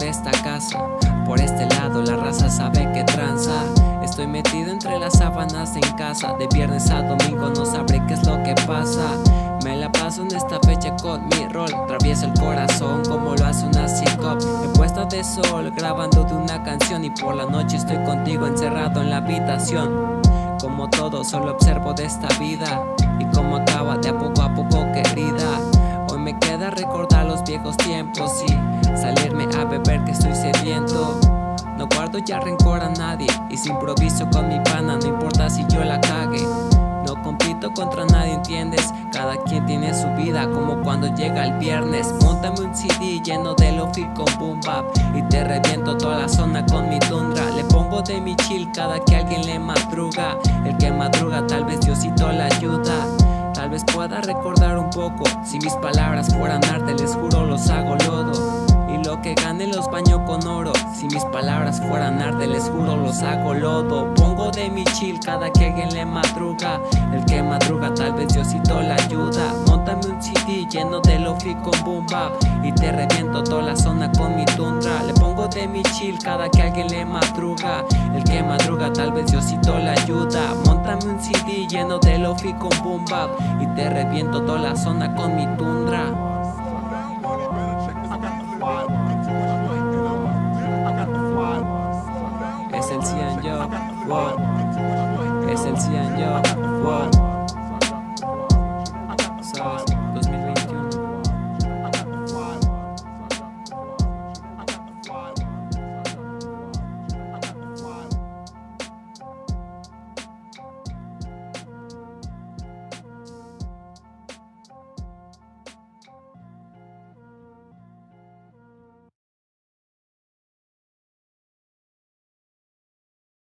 esta casa. Por este lado la raza sabe que tranza. Estoy metido entre las sábanas en casa. De viernes a domingo no sabré qué es lo que pasa. Me la paso en esta fecha con mi rol. Travieso el corazón como lo hace una psicop. En puesta de sol grabando de una canción. Y por la noche estoy contigo encerrado en la habitación. Como todo solo observo de esta vida. Y como acaba de a poco querida. Hoy me queda recordar los viejos tiempos y salirme a beber que estoy sediento. No guardo ya rencor a nadie y si improviso con mi pana no importa si yo la cague. No compito contra nadie, ¿entiendes? Cada quien tiene su vida, como cuando llega el viernes. Móntame un CD lleno de lofi con boom bap y te reviento toda la zona con mi tundra. Le pongo de mi chill cada que alguien le madruga. El que madruga tal vez Diosito la ayuda. Tal vez pueda recordar un poco. Si mis palabras fueran arte, les juro los hago lodo. Y lo que gane los baño con oro. Si mis palabras fueran arte, les juro los hago lodo. Pongo de mi chill cada que alguien le madruga. El que madruga tal vez Diosito la ayuda. Móntame un CD lleno de lofi con boom bap y te reviento toda la zona con mi tundra. Le pongo de mi chill cada que alguien le madruga. El que madruga tal vez Diosito la ayuda. Móntame un CD lleno de lofi con boom bap y te reviento toda la zona con mi tundra. Es el Cian yo, wow. Es el Cian yo, wow.